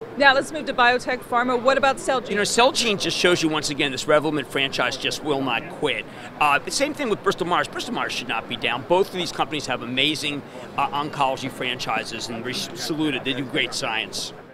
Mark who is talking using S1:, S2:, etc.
S1: Now let's move to biotech pharma. What about Celgene?
S2: You know, Celgene just shows you once again this Revlimid franchise just will not quit. The same thing with Bristol-Myers. Bristol-Myers should not be down. Both of these companies have amazing oncology franchises, and we're saluted. They do great science.